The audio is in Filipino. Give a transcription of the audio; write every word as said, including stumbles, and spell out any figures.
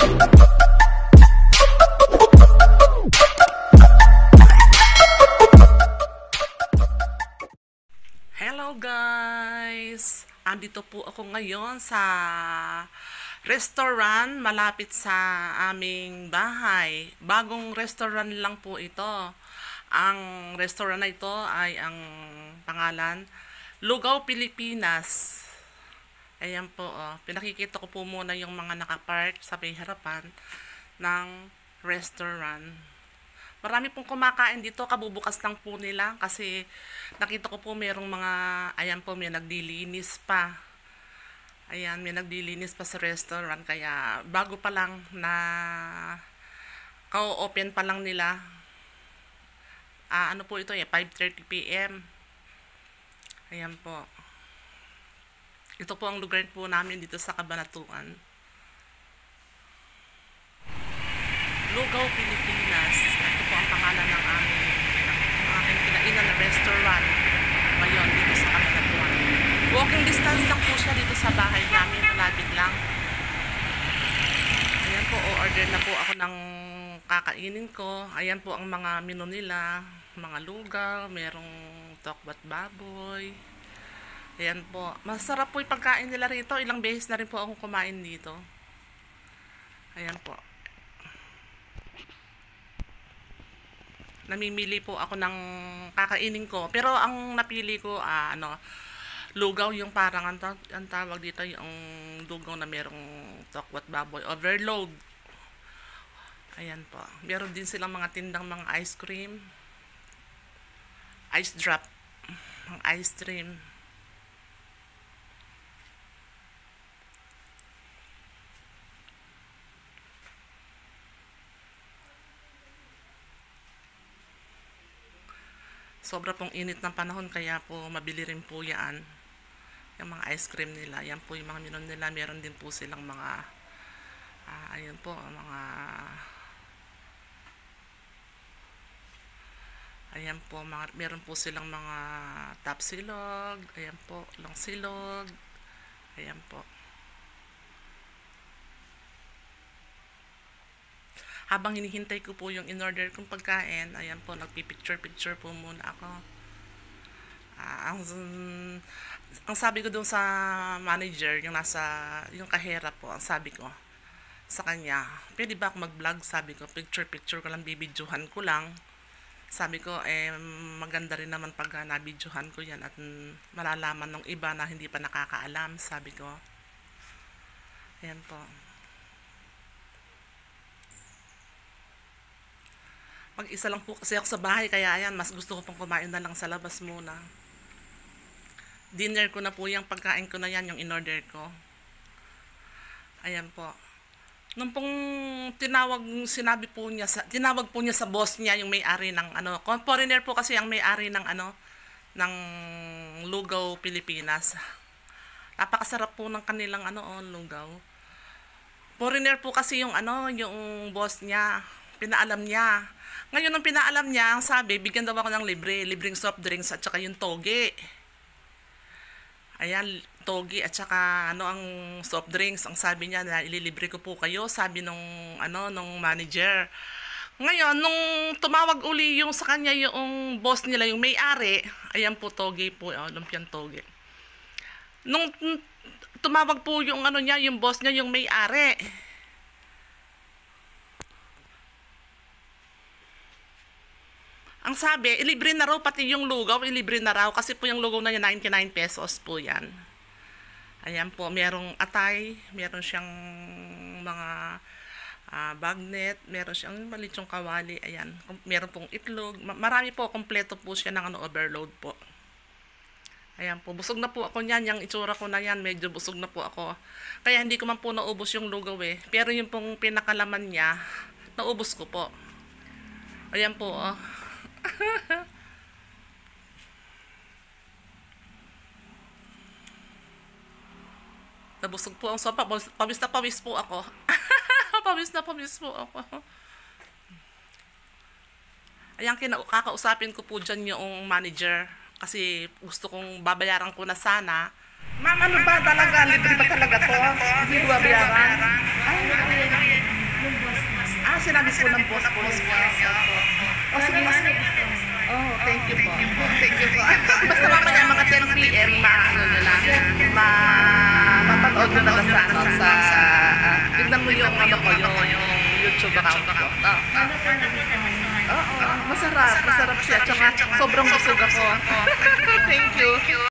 Hello guys! Andito po ako ngayon sa restaurant malapit sa aming bahay. Bagong restaurant lang po ito. Ang restaurant na ito ay ang pangalan Lugaw Pilipinas. Ayan po, oh. Pinakikita ko po muna yung mga nakapark sa may harapan ng restaurant. Marami pong kumakain dito, kabubukas lang po nila kasi nakita ko po merong mga, ayan po, may nagdilinis pa. Ayan, may nagdilinis pa sa restaurant, kaya bago pa lang na ka-open pa lang nila. Ah, ano po ito eh, five thirty p m Ayan po. Ito po ang lugar po namin dito sa Cabanatuan. Lugaw Pilipinas. Ito po ang pangalan ng aming, ng aking kinainan na restaurant ngayon dito sa Cabanatuan. Walking distance lang po siya dito sa bahay namin, malapit lang. Ayan po, o-order na po ako ng kakainin ko. Ayan po ang mga menu nila, mga lugaw, merong tokwat baboy. Ayan po, masarap po yung pagkain nila rito. Ilang beses na rin po akong kumain dito. Ayan po. Namimili po ako ng kakainin ko. Pero ang napili ko, ah, ano, lugaw yung parang, ang, ang tawag dito, yung lugaw na merong tokwat baboy. Overload. Ayan po. Meron din silang mga tindang mga ice cream. Ice drop. Ang ice cream. Sobra pong init ng panahon, kaya po mabili rin po yan. Yung mga ice cream nila. Yan po yung mga menu nila. Meron din po silang mga, uh, ayun po, mga, ayan po, mga, meron po silang mga top silog. Ayan po, long silog. Ayan po. Habang hinihintay ko po yung in-order kong pagkain, ayan po, nagpipicture-picture po muna ako. Uh, ang, ang sabi ko doon sa manager, yung nasa, yung kahera po, ang sabi ko sa kanya, pwede ba ako mag-vlog? Sabi ko, picture-picture ko lang, bibidyohan ko lang. Sabi ko, eh, maganda rin naman pag nabidyohan ko yan at malalaman ng iba na hindi pa nakakaalam, sabi ko. Ayan po. Mag-isa lang po kasi ako sa bahay, kaya ayan, mas gusto ko pong kumain na lang sa labas muna. Dinner ko na po yung pagkain ko na yan, yung in-order ko. Ayan po. Nung pong tinawag, sinabi po niya, sa, tinawag po niya sa boss niya, yung may-ari ng ano, foreigner po kasi ang may-ari ng ano, ng Lugaw Pilipinas. Napakasarap po ng kanilang ano, oh, lugaw. Foreigner po kasi yung ano, yung boss niya, pinaalam niya. Ngayon, nung pinaalam niya, ang sabi, bigyan daw ako ng libre, libreng soft drinks at saka yung toge. Ayan, toge at saka ano ang soft drinks. Ang sabi niya na ililibre ko po kayo, sabi nung ano nung manager. Ngayon, nung tumawag uli yung sa kanya yung boss nila, yung may-ari, ayan po toge po, oh, lumpiang toge. Nung tumawag po yung ano niya, yung boss niya, yung may-ari. Ang sabi, ilibre na raw pati yung lugaw, ilibre na raw kasi po yung lugaw na niya ninety-nine pesos po yan. Ayan po, merong atay, meron siyang mga uh, bagnet, meron siyang maliit yung kawali, ayan. Meron pong itlog, marami po, kompleto po siya ng ano, overload po. Ayan po, busog na po ako niyan, yung itsura ko na yan, medyo busog na po ako. Kaya hindi ko man po naubos yung lugaw eh, pero yung pong pinakalaman niya, naubos ko po. Ayan po, oh. Nabusog po ang sopa. Pawis na pawis po ako. Pawis na pawis po ako. Ayan, kakausapin ko po dyan yung manager. Kasi gusto kong babayaran ko na sana. Ma'am, ano ba talaga? Libre ba talaga to? Hindi ko babayaran? Ay, sinabi po ng boss po ninyo. O sige, oh, thank you po. Thank you po. Basta mamaya mga ten p m maano nyo lang, ma mapanood nyo na sa ano, sa, ah, tignan mo yung ano ko, yung YouTube account ko. Oh. Oo, masarap, masarap siya. Tsaka sobrang busog ako. Thank you.